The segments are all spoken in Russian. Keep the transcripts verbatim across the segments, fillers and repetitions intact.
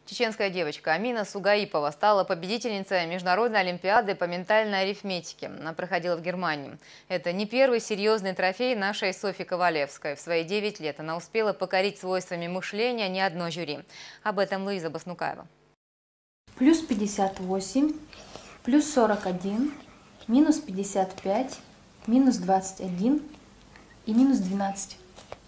Чеченская девочка Амина Сугаипова стала победительницей международной олимпиады по ментальной арифметике. Она проходила в Германии. Это не первый серьезный трофей нашей Софьи Ковалевской. В свои девять лет она успела покорить свойствами мышления не одно жюри. Об этом Луиза Баснукаева. Плюс пятьдесят восемь, плюс сорок один, минус пятьдесят пять, минус двадцать один и минус двенадцать.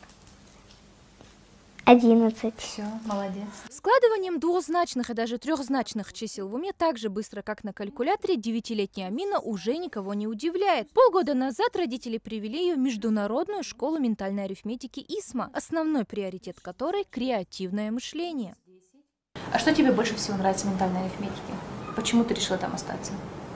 одиннадцать. Все, молодец. Складыванием двухзначных и даже трехзначных чисел в уме так же быстро, как на калькуляторе, девятилетняя Амина уже никого не удивляет. Полгода назад родители привели ее в Международную школу ментальной арифметики ИСМА, основной приоритет которой – креативное мышление. А что тебе больше всего нравится в ментальной арифметике? Почему ты решила там остаться?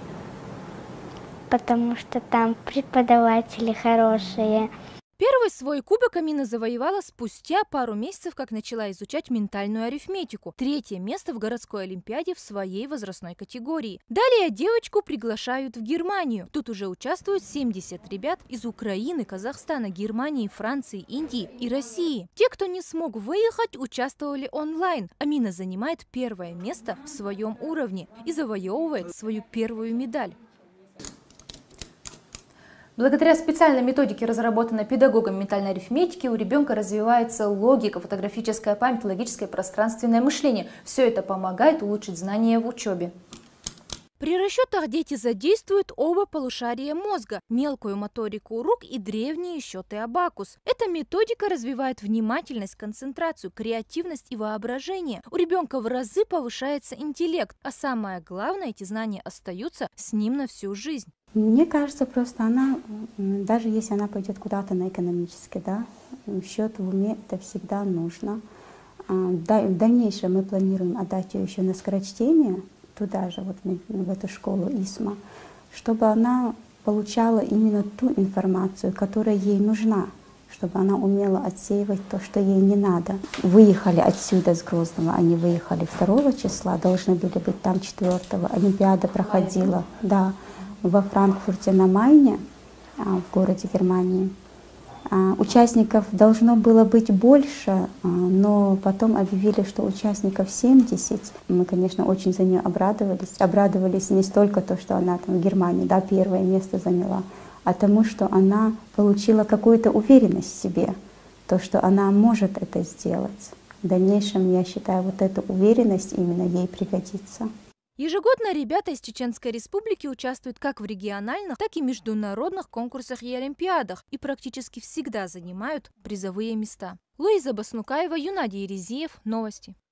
Потому что там преподаватели хорошие. Первый свой кубок Амина завоевала спустя пару месяцев, как начала изучать ментальную арифметику. Третье место в городской олимпиаде в своей возрастной категории. Далее девочку приглашают в Германию. Тут уже участвуют семьдесят ребят из Украины, Казахстана, Германии, Франции, Индии и России. Те, кто не смог выехать, участвовали онлайн. Амина занимает первое место в своем уровне и завоевывает свою первую медаль. Благодаря специальной методике, разработанной педагогом ментальной арифметики, у ребенка развивается логика, фотографическая память, логическое пространственное мышление. Все это помогает улучшить знания в учебе. При расчетах дети задействуют оба полушария мозга – мелкую моторику рук и древние счеты абакус. Эта методика развивает внимательность, концентрацию, креативность и воображение. У ребенка в разы повышается интеллект, а самое главное, эти знания остаются с ним на всю жизнь. Мне кажется, просто она, даже если она пойдет куда-то на экономический, да, счет в уме это всегда нужно. В дальнейшем мы планируем отдать ее еще на скорочтение, туда же, вот в эту школу ИСМА, чтобы она получала именно ту информацию, которая ей нужна, чтобы она умела отсеивать то, что ей не надо. Выехали отсюда с Грозного, они выехали второго числа, должны были быть там четвёртого. Олимпиада проходила, да, во Франкфурте на Майне, в городе Германии. Участников должно было быть больше, но потом объявили, что участников семьдесят. Мы, конечно, очень за нее обрадовались. Обрадовались не столько то, что она там в Германии, да, первое место заняла, а тому, что она получила какую-то уверенность в себе, то, что она может это сделать. В дальнейшем, я считаю, вот эта уверенность именно ей пригодится. Ежегодно ребята из Чеченской Республики участвуют как в региональных, так и международных конкурсах и олимпиадах и практически всегда занимают призовые места. Луиза Баснукаева, Юнадий Резиев. Новости.